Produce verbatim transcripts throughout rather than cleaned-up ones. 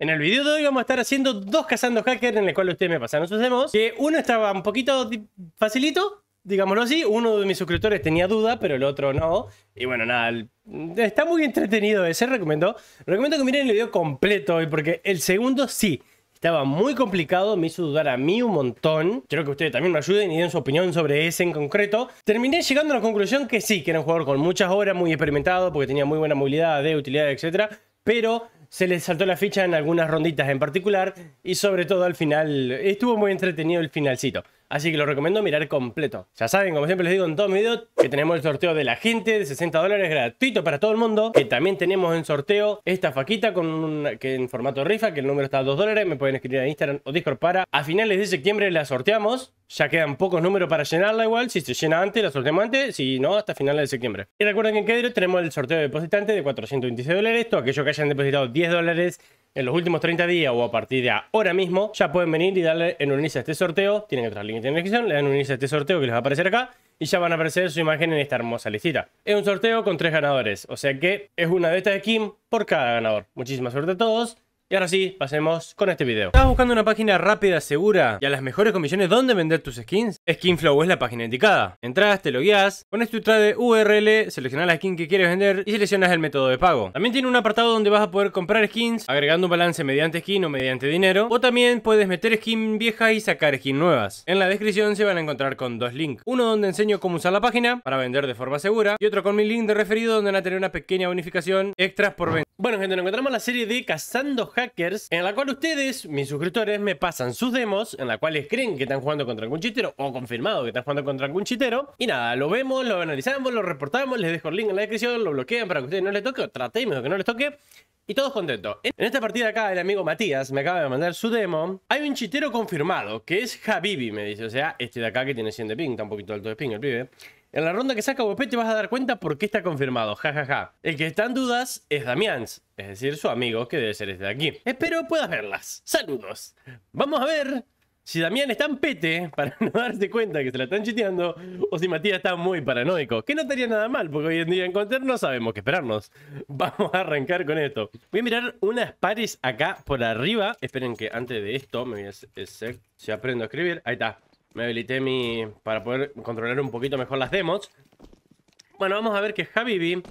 En el video de hoy vamos a estar haciendo dos cazando hackers en el cual ustedes me pasaron sus demos. Que uno estaba un poquito facilito, digámoslo así. Uno de mis suscriptores tenía duda, pero el otro no. Y bueno, nada, está muy entretenido ese, recomiendo. Recomiendo que miren el video completo hoy, porque el segundo sí estaba muy complicado, me hizo dudar a mí un montón. Quiero que ustedes también me ayuden y den su opinión sobre ese en concreto. Terminé llegando a la conclusión que sí, que era un jugador con muchas horas, muy experimentado, porque tenía muy buena movilidad, de utilidad, etcétera. Pero se le saltó la ficha en algunas ronditas en particular y sobre todo al final estuvo muy entretenido el finalcito. Así que lo recomiendo mirar completo. Ya saben, como siempre les digo en todos mis videos, que tenemos el sorteo de la gente de sesenta dólares gratuito para todo el mundo. Que también tenemos en sorteo esta faquita con un, que en formato rifa, que el número está a dos dólares. Me pueden escribir en Instagram o Discord para. A finales de septiembre la sorteamos. Ya quedan pocos números para llenarla igual. Si se llena antes, la sorteamos antes. Si no, hasta finales de septiembre. Y recuerden que en Kedro tenemos el sorteo de depositante de cuatrocientos veintiséis dólares. Todos aquellos que hayan depositado diez dólares en los últimos treinta días o a partir de ahora mismo, ya pueden venir y darle en unirse a este sorteo. Tienen que entrar al link en la descripción, le dan unirse a este sorteo que les va a aparecer acá y ya van a aparecer su imagen en esta hermosa listita. Es un sorteo con tres ganadores, o sea que es una de estas skins por cada ganador. Muchísima suerte a todos. Y ahora sí, pasemos con este video. ¿Estás buscando una página rápida, segura y a las mejores comisiones donde vender tus skins? Skinflow es la página indicada. Entrás, te logueas, pones tu trade U R L, seleccionas la skin que quieres vender y seleccionas el método de pago. También tiene un apartado donde vas a poder comprar skins, agregando un balance mediante skin o mediante dinero. O también puedes meter skin viejas y sacar skins nuevas. En la descripción se van a encontrar con dos links. Uno donde enseño cómo usar la página para vender de forma segura. Y otro con mi link de referido donde van a tener una pequeña bonificación extras por venta. Bueno gente, nos encontramos en la serie de Cazando Hackers, en la cual ustedes, mis suscriptores, me pasan sus demos, en la cuales creen que están jugando contra algún chitero, o confirmado que están jugando contra algún chitero. Y nada, lo vemos, lo analizamos, lo reportamos, les dejo el link en la descripción, lo bloquean para que a ustedes no les toque, o tratemos de que no les toque. Y todos contentos. En esta partida acá, el amigo Matías me acaba de mandar su demo. Hay un chitero confirmado, que es Habibi, me dice. O sea, este de acá que tiene cien de ping, está un poquito alto de ping el pibe. En la ronda que saca W P te vas a dar cuenta por qué está confirmado, jajaja. Ja, ja. El que está en dudas es Damians, es decir, su amigo, que debe ser este de aquí. Espero puedas verlas. Saludos. Vamos a ver si Damián está en pete para no darse cuenta que se la están chiteando o si Matías está muy paranoico. Que no estaría nada mal, porque hoy en día en Counter no sabemos qué esperarnos. Vamos a arrancar con esto. Voy a mirar unas pares acá por arriba. Esperen que antes de esto me voy a hacer, si aprendo a escribir. Ahí está. Me habilité mi... para poder controlar un poquito mejor las demos. Bueno, vamos a ver que Habibi...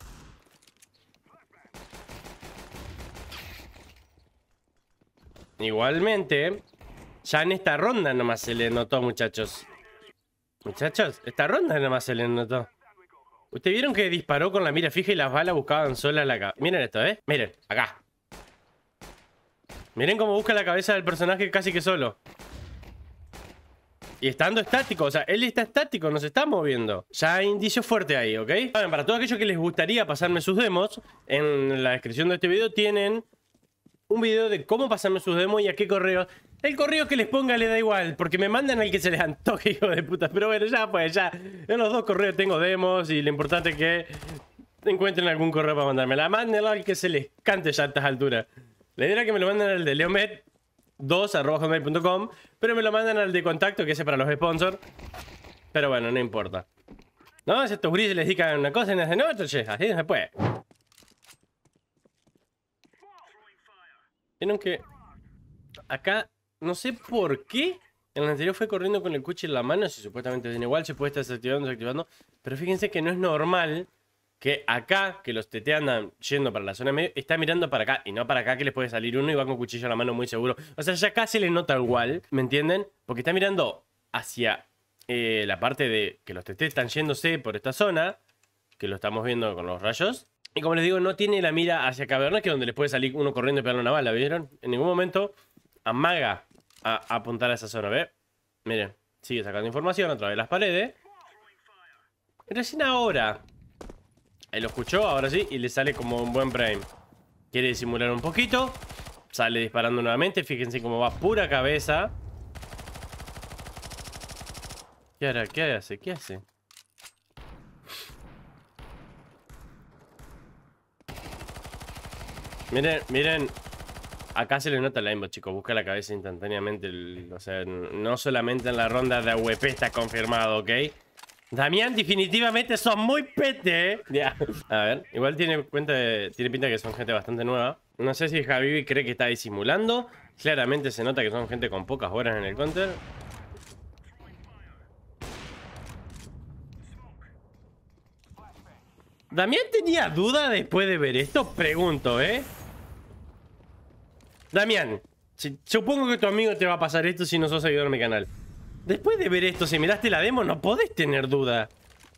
Igualmente, ya en esta ronda nomás se le notó, muchachos. Muchachos, esta ronda nomás se le notó. ¿Ustedes vieron que disparó con la mira fija y las balas buscaban sola la cabeza? Miren esto, ¿eh? Miren, acá. Miren cómo busca la cabeza del personaje casi que solo. Y estando estático, o sea, él está estático, no se está moviendo. Ya hay indicio fuerte ahí, ¿ok? Saben, para todos aquellos que les gustaría pasarme sus demos, en la descripción de este video tienen un video de cómo pasarme sus demos y a qué correo. El correo que les ponga le da igual, porque me mandan al que se les antoje, hijo de puta. Pero bueno, ya pues, ya. En los dos correos tengo demos y lo importante es que encuentren algún correo para mandármela. Mándenlo al que se les cante ya a estas alturas. La idea era que me lo manden al de leomed dos arroba hotmail punto com, pero me lo mandan al de contacto, que ese es para los sponsors. Pero bueno, no importa. No, si estos gurises les dedican una cosa y no hacen otra, che, así no se puede. Vieron que acá, no sé por qué, en el anterior fue corriendo con el cuchillo en la mano, si supuestamente tiene igual, se puede estar desactivando, desactivando. Pero fíjense que no es normal que acá, que los T T andan yendo para la zona medio, está mirando para acá y no para acá, que les puede salir uno y va con cuchillo en la mano muy seguro. O sea, ya casi le nota igual, ¿me entienden? Porque está mirando hacia eh, la parte de que los T T están yéndose por esta zona, que lo estamos viendo con los rayos. Y como les digo, no tiene la mira hacia cavernas, que es donde les puede salir uno corriendo y pegarle una bala, ¿vieron? En ningún momento amaga a, a apuntar a esa zona, ¿ve? Miren, sigue sacando información a través de las paredes. Y recién ahora... Ahí lo escuchó, ahora sí, y le sale como un buen frame. Quiere disimular un poquito. Sale disparando nuevamente. Fíjense cómo va pura cabeza. ¿Qué hará? ¿Qué hace? ¿Qué hace? Miren, miren. Acá se le nota el aimbot, chicos. Busca la cabeza instantáneamente. El, o sea, no solamente en la ronda de A W P está confirmado, ¿ok? Damián, definitivamente sos muy pete, ¿eh? Ya. A ver, igual tiene cuenta de, tiene pinta que son gente bastante nueva. No sé si Habibi cree que está disimulando. Claramente se nota que son gente con pocas horas en el counter. ¿Damián tenía duda después de ver esto? Pregunto, ¿eh? Damián, si, supongo que tu amigo te va a pasar esto si no sos seguidor de mi canal. Después de ver esto, si miraste la demo, no podés tener duda.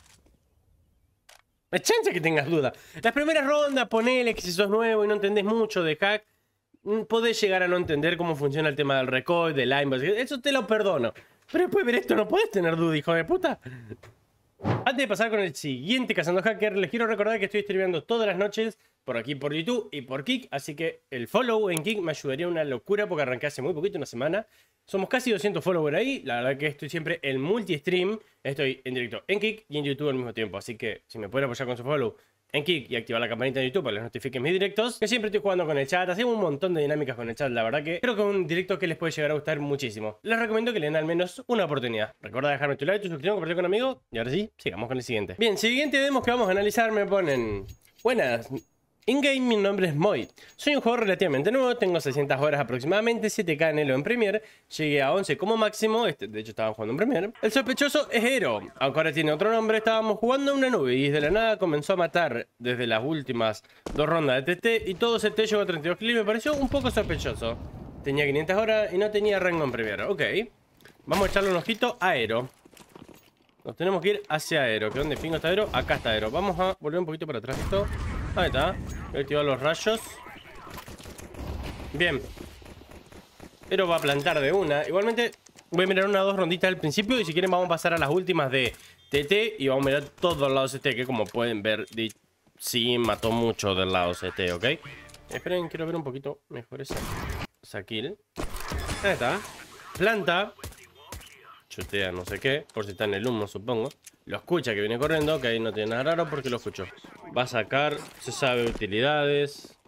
Es chance que tengas duda. Las primeras rondas, ponele que si sos nuevo y no entendés mucho de hack, podés llegar a no entender cómo funciona el tema del recoil, del aimbot. Eso te lo perdono. Pero después de ver esto, no podés tener duda, hijo de puta. Antes de pasar con el siguiente Cazando Hacker, les quiero recordar que estoy streameando todas las noches por aquí por YouTube y por Kick, así que el follow en Kick me ayudaría una locura porque arranqué hace muy poquito, una semana. Somos casi doscientos followers ahí, la verdad que estoy siempre en multi-stream, estoy en directo en Kick y en YouTube al mismo tiempo, así que si me pueden apoyar con su follow en Kick y activar la campanita de YouTube para que les notifiquen mis directos, que siempre estoy jugando con el chat, hacemos un montón de dinámicas con el chat, la verdad que creo que es un directo que les puede llegar a gustar muchísimo. Les recomiendo que le den al menos una oportunidad. Recuerda dejarme tu like, tu suscripción, compartir con amigos y ahora sí, sigamos con el siguiente. Bien, siguiente demos que vamos a analizar me ponen... Buenas. In-game, mi nombre es Moy. Soy un jugador relativamente nuevo, tengo seiscientas horas aproximadamente, siete K en Elo en Premier, llegué a once como máximo, este, de hecho estaba jugando en Premier. El sospechoso es Ero, aunque ahora tiene otro nombre, estábamos jugando en una nube y desde la nada comenzó a matar desde las últimas dos rondas de T T y todo ese T llegó a treinta y dos kills y me pareció un poco sospechoso. Tenía quinientas horas y no tenía rango en Premier, ok. Vamos a echarle un ojito a Ero. Nos tenemos que ir hacia Aero. ¿Que dónde fingo está Aero? Acá está Aero. Vamos a volver un poquito para atrás esto. Ahí está. Voy a activar los rayos. Bien. Aero va a plantar de una. Igualmente voy a mirar una o dos ronditas al principio. Y si quieren vamos a pasar a las últimas de T T. Y vamos a mirar todos los lados C T. Que como pueden ver, sí mató mucho del lado C T, ¿ok? Esperen, quiero ver un poquito mejor esa, esa kill. Ahí está. Planta. Chutea no sé qué, por si está en el humo supongo. Lo escucha que viene corriendo, ok, no tiene nada raro porque lo escuchó. Va a sacar, se sabe utilidades.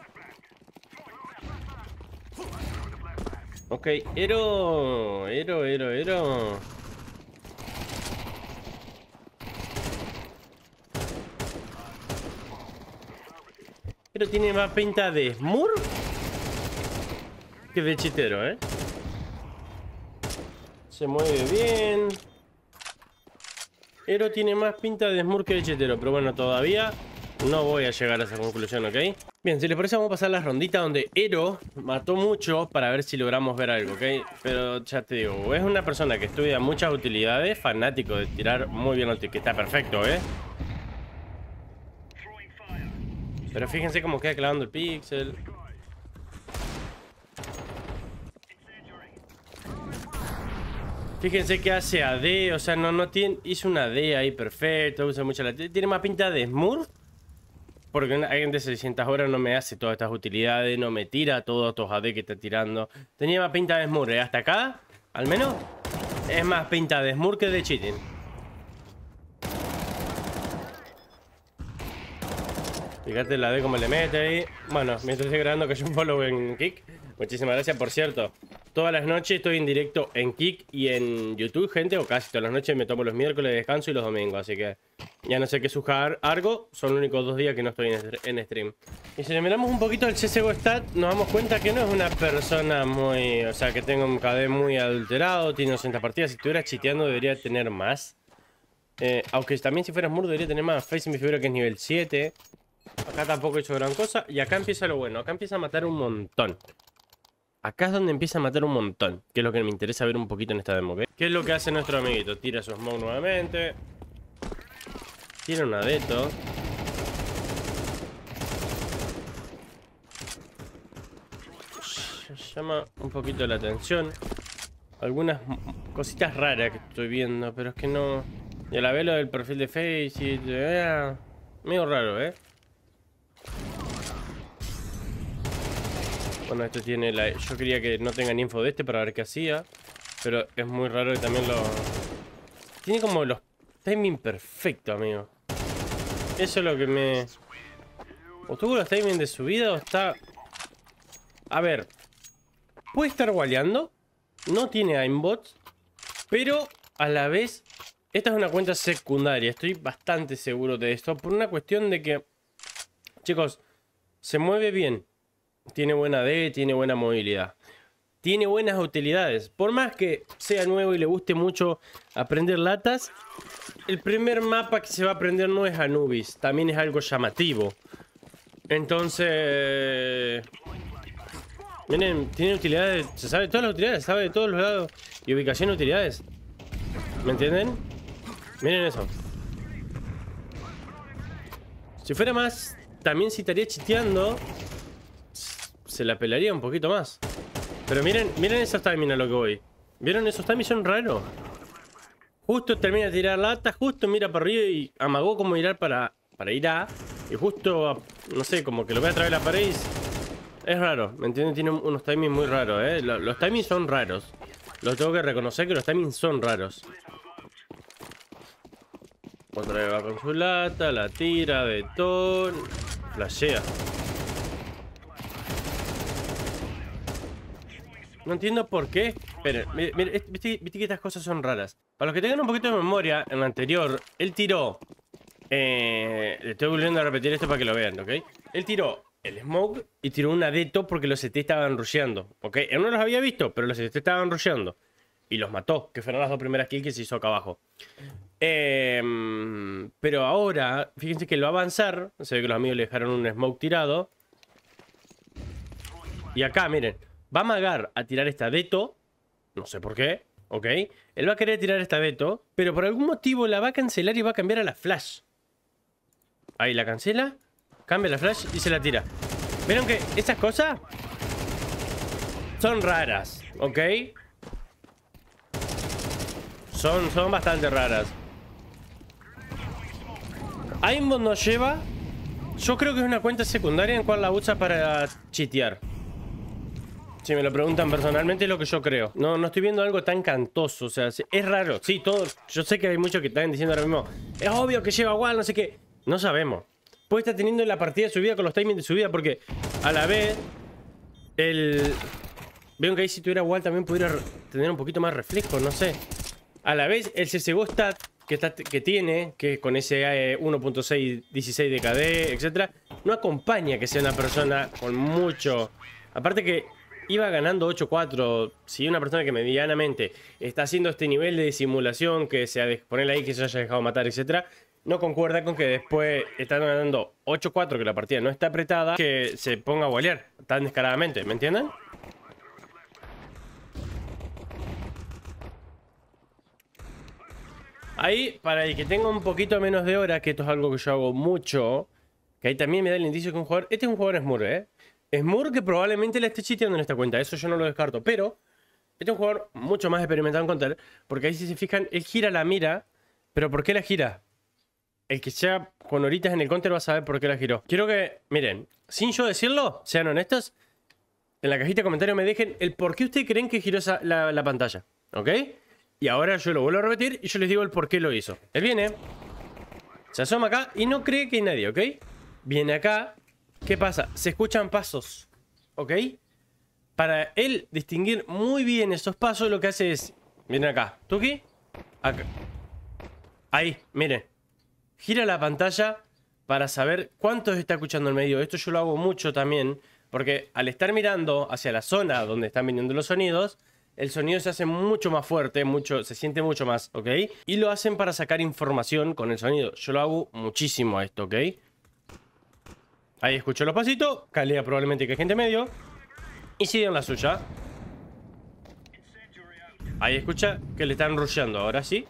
Ok, Ero, Ero, Ero, Ero. Ero tiene más pinta de Smurf que de chitero, eh. Se mueve bien. Ero tiene más pinta de Smurf que de chetero. Pero bueno, todavía no voy a llegar a esa conclusión, ¿ok? Bien, si les parece vamos a pasar la rondita donde Ero mató mucho para ver si logramos ver algo, ¿ok? Pero ya te digo, es una persona que estudia muchas utilidades, fanático de tirar muy bien al que está perfecto, ¿eh? Pero fíjense cómo queda clavando el pixel. Fíjense que hace A D, o sea, no, no tiene, hizo una D ahí perfecto, usa mucho la... Tiene más pinta de Smurf. Porque alguien de seiscientas horas no me hace todas estas utilidades, no me tira todos estos A D que está tirando. Tenía más pinta de Smurf, ¿eh? Hasta acá, al menos, es más pinta de Smurf que de cheating. Fíjate la D como le mete ahí. Bueno, mientras estoy grabando que hay un follow en Kick. Muchísimas gracias, por cierto. Todas las noches estoy en directo en Kick y en YouTube, gente. O casi todas las noches me tomo los miércoles de descanso y los domingos. Así que ya no sé qué sujar algo. Son los únicos dos días que no estoy en, en stream. Y si le miramos un poquito al C S G O Stat, nos damos cuenta que no es una persona muy... O sea, que tenga un K D muy adulterado. Tiene doscientas partidas. Si estuviera chiteando debería tener más. Eh, aunque también si fuera Smurf debería tener más. Face mi figura que es nivel siete. Acá tampoco he hecho gran cosa. Y acá empieza lo bueno. Acá empieza a matar un montón. Acá es donde empieza a matar un montón. Que es lo que me interesa ver un poquito en esta demo, ¿ok? ¿Qué es lo que hace nuestro amiguito? Tira su smoke nuevamente. Tira una deto. Llama un poquito la atención. Algunas cositas raras que estoy viendo. Pero es que no... Ya la veo lo del perfil de Face y... Eh, medio raro, ¿eh? Bueno, esto tiene la... Yo quería que no tengan info de este para ver qué hacía. Pero es muy raro que también lo... Tiene como los timing perfectos, amigo. Eso es lo que me... O tuvo los timing de su vida o está... A ver. Puede estar waleando. No tiene aimbots. Pero a la vez Esta es una cuenta secundaria. Estoy bastante seguro de esto. Por una cuestión de que... Chicos, se mueve bien. Tiene buena D, tiene buena movilidad. Tiene buenas utilidades. Por más que sea nuevo y le guste mucho aprender latas, el primer mapa que se va a aprender no es Anubis. También es algo llamativo. Entonces... Miren, tiene utilidades. Se sabe de todas las utilidades. Se sabe de todos los lados. Y ubicación de utilidades. ¿Me entienden? Miren eso. Si fuera más... También si estaría chiteando... Se la pelaría un poquito más. Pero miren, miren esos timings a lo que voy. ¿Vieron? Esos timings son raros. Justo termina de tirar lata, justo mira para arriba y amagó como mirar para, para ir a... Y justo, no sé, como que lo ve a través de la pared y... Es raro, ¿me entienden? Tiene unos timings muy raros, ¿eh? Los, los timings son raros. Los tengo que reconocer que los timings son raros. Otra vez va con su lata, la tira, betón... Flashea. No entiendo por qué. Esperen, mire, mire, viste, viste que estas cosas son raras. Para los que tengan un poquito de memoria, en la anterior, él tiró... Eh, le estoy volviendo a repetir esto para que lo vean, ¿ok? Él tiró el smoke y tiró un adeto porque los C T estaban rusheando, ¿ok? Él no los había visto, pero los C T estaban rusheando. Y los mató, que fueron las dos primeras kills que se hizo acá abajo. Eh, pero ahora, fíjense que lo va a avanzar. Se ve que los amigos le dejaron un smoke tirado. Y acá, miren. Va a amagar a tirar esta veto. No sé por qué. Ok. Él va a querer tirar esta veto. Pero por algún motivo la va a cancelar y va a cambiar a la flash. Ahí la cancela. Cambia la flash y se la tira. ¿Vieron que esas cosas son raras? Ok. Son, son bastante raras. Aimbot nos lleva. Yo creo que es una cuenta secundaria en cual la usa para chitear. Si me lo preguntan personalmente, es lo que yo creo. No, no estoy viendo algo tan cantoso. O sea, es raro. Sí, todo. Yo sé que hay muchos que están diciendo ahora mismo. Es obvio que lleva wall, no sé qué. No sabemos. Puede estar teniendo la partida de su vida con los timings de su vida. Porque a la vez, el... Veo que ahí si tuviera wall también pudiera tener un poquito más reflejo. No sé. A la vez, el C S G O stat que, está, que tiene, que con ese eh, uno punto seis dieciséis de K D, etcétera, no acompaña que sea una persona con mucho... Aparte que iba ganando ocho cuatro. Si una persona que medianamente está haciendo este nivel de simulación, que se ha ponerle ahí que se haya dejado matar, etcétera, no concuerda con que después están ganando ocho cuatro, que la partida no está apretada, que se ponga a walear tan descaradamente, ¿me entienden? Ahí, para el que tenga un poquito menos de horas, que esto es algo que yo hago mucho, que ahí también me da el indicio que un jugador... Este es un jugador Smurf, ¿eh? Smurf que probablemente la esté chiteando en esta cuenta, eso yo no lo descarto, pero este es un jugador mucho más experimentado en Counter, porque ahí si se fijan, él gira la mira, pero ¿por qué la gira? El que sea con horitas en el Counter va a saber por qué la giró. Quiero que, miren, sin yo decirlo, sean honestos, en la cajita de comentarios me dejen el por qué ustedes creen que giró esa, la, la pantalla, ¿ok? Y ahora yo lo vuelvo a repetir y yo les digo el por qué lo hizo. Él viene, se asoma acá y no cree que hay nadie, ¿ok? Viene acá. ¿Qué pasa? Se escuchan pasos, ¿ok? Para él distinguir muy bien esos pasos, lo que hace es... Viene acá. ¿Tuki? Acá. Ahí, miren. Gira la pantalla para saber cuántos está escuchando en medio. Esto yo lo hago mucho también, porque al estar mirando hacia la zona donde están viniendo los sonidos... El sonido se hace mucho más fuerte, mucho, se siente mucho más, ¿ok? Y lo hacen para sacar información con el sonido. Yo lo hago muchísimo a esto, ¿ok? Ahí escucho los pasitos, calea probablemente que hay gente medio. Y sigue en la suya. Ahí escucha que le están rusheando, ahora sí.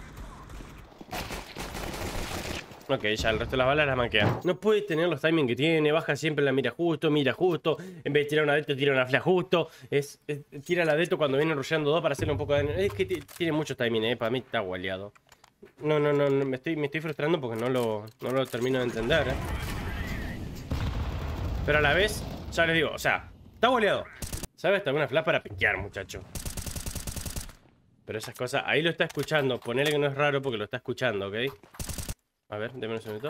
Ok, ya el resto de las balas las manquea. No puede tener los timings que tiene. Baja siempre la mira justo, mira justo. En vez de tirar una deto, tira una flash justo. Es, es, tira la deto cuando viene rusheando dos para hacerle un poco de daño. Es que tiene muchos timings, eh. Para mí está gualeado. No, no, no, no. Me estoy, me estoy frustrando porque no lo, no lo termino de entender, eh. Pero a la vez, ya les digo, o sea, está gualeado. ¿Sabes? Está una flash para piquear, muchacho. Pero esas cosas, ahí lo está escuchando. Ponele que no es raro porque lo está escuchando, ¿ok? A ver, déme un segundito.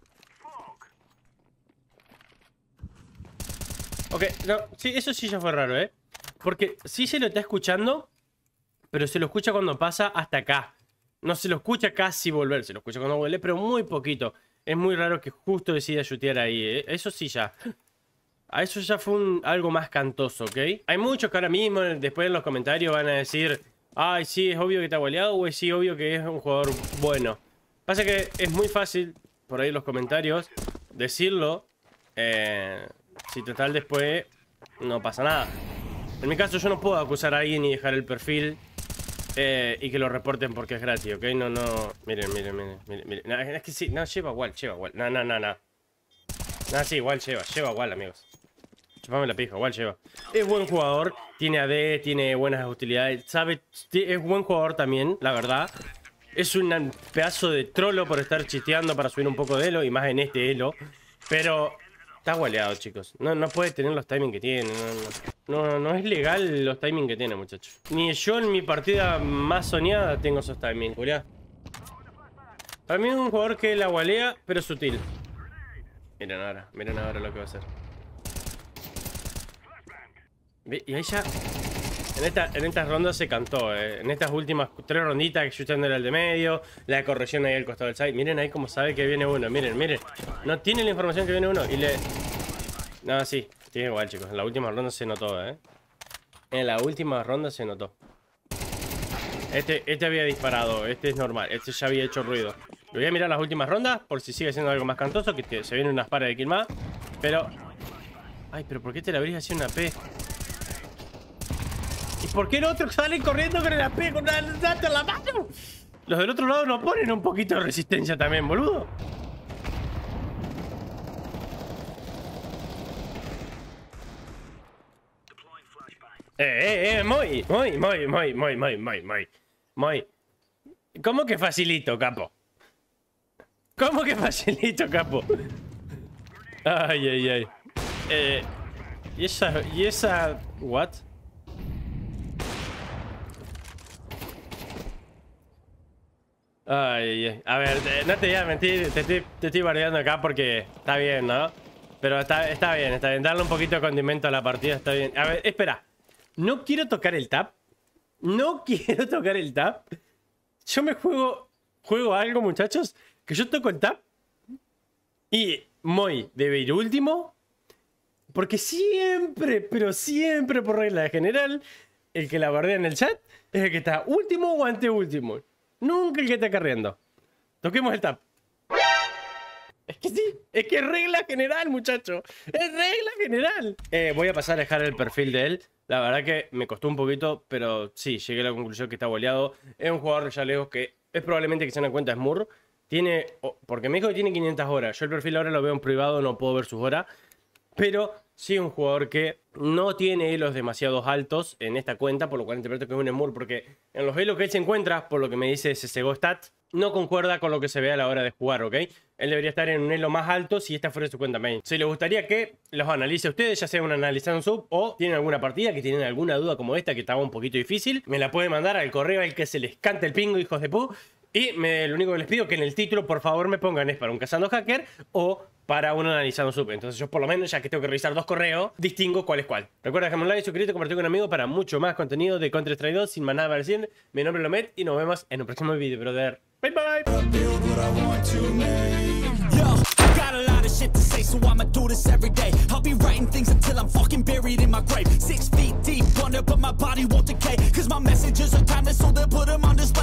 Ok, no, sí, eso sí ya fue raro, ¿eh? Porque sí se lo está escuchando, pero se lo escucha cuando pasa hasta acá. No se lo escucha casi volver, se lo escucha cuando vuelve, pero muy poquito. Es muy raro que justo decida chutear ahí, ¿eh? Eso sí ya. A eso ya fue un, algo más cantoso, ¿ok? Hay muchos que ahora mismo, después en los comentarios, van a decir: ay, sí, es obvio que está goleado, o es sí, obvio que es un jugador bueno. Pasa que es muy fácil, por ahí en los comentarios, decirlo. Eh, si total después no pasa nada. En mi caso yo no puedo acusar a alguien y dejar el perfil eh, y que lo reporten porque es gratis, ¿ok? No, no... Miren, miren, miren, miren, miren. No, es que sí, no, lleva igual, lleva igual. No, no, no, no. No, sí, igual lleva, lleva igual, amigos. Chupame la pija, igual lleva. Es buen jugador, tiene A D, tiene buenas utilidades, sabe, es buen jugador también, la verdad. Es un pedazo de trolo por estar chiteando para subir un poco de elo, y más en este elo. Pero está gualeado, chicos. No, no puede tener los timings que tiene. No, no, no, no es legal los timings que tiene, muchachos. Ni yo en mi partida más soñada tengo esos timings, Julián. Para mí es un jugador que la gualea, pero sutil. Miren ahora, miren ahora lo que va a hacer. Y ahí ya... En, esta, en estas rondas se cantó, eh. En estas últimas tres ronditas que yo era el de medio, la corrección ahí al costado del side. Miren ahí como sabe que viene uno, miren, miren. No tiene la información que viene uno y le... No, sí, tiene igual, chicos. En la última ronda se notó, eh. En la última ronda se notó. Este, este había disparado, este es normal, este ya había hecho ruido. Lo voy a mirar las últimas rondas por si sigue siendo algo más cantoso, que te, se vienen unas pares de kill más. Pero... Ay, pero ¿por qué te la abrís así una P? ¿Y por qué el otro sale corriendo con el A P con una data en la mano? Los del otro lado no ponen un poquito de resistencia también, boludo. Eh, eh, eh, muy, muy, muy, muy, muy, muy, muy, muy, muy. ¿Cómo que facilito, capo? ¿Cómo que facilito, capo? Ay, ay, ay. Eh, y esa, y esa... ¿What? Ay, ay, a ver, no te voy a mentir, te estoy, te estoy bardeando acá porque está bien, ¿no? Pero está, está bien, está bien. Darle un poquito de condimento a la partida está bien. A ver, espera. No quiero tocar el tap. No quiero tocar el tap. Yo me juego, juego algo, muchachos, que yo toco el tap y Moy debe ir último. Porque siempre, pero siempre por regla general, el que la bardea en el chat es el que está último o anteúltimo. Nunca el que está carriendo. Toquemos el tap. Es que sí, es que es regla general, muchacho. Es regla general. Eh, voy a pasar a dejar el perfil de él. La verdad que me costó un poquito, pero sí, llegué a la conclusión que está boleado. Es un jugador ya lejos que es probablemente que sea una cuenta Smurf. Tiene, porque me dijo que tiene quinientas horas. Yo el perfil ahora lo veo en privado, no puedo ver sus horas. Pero sí es un jugador que no tiene elos demasiados altos en esta cuenta, por lo cual interpreto que es un Smurf, porque en los elos que él se encuentra, por lo que me dice C S G O Stat, no concuerda con lo que se ve a la hora de jugar, ¿ok? Él debería estar en un elo más alto si esta fuera su cuenta main. Si les gustaría que los analice ustedes, ya sea un analizando sub o tienen alguna partida que tienen alguna duda como esta que estaba un poquito difícil, me la pueden mandar al correo al que se les cante el pingo, hijos de pu. Y me, lo único que les pido es que en el título, por favor, me pongan es para un cazando hacker o para un analizando sub. Entonces yo por lo menos, ya que tengo que revisar dos correos, distingo cuál es cuál. Recuerda dejarme un like, suscribirte, compartir con un amigo para mucho más contenido de Counter Strike dos. Sin más nada para decir, mi nombre es Lomet y nos vemos en un próximo video, brother. Bye bye. Got a lot of shit to say, so I'ma do this every day. I'll be writing things until I'm fucking buried in my grave. Six feet deep under, but my body won't decay. Cause my messages are timeless, so they'll put them on display.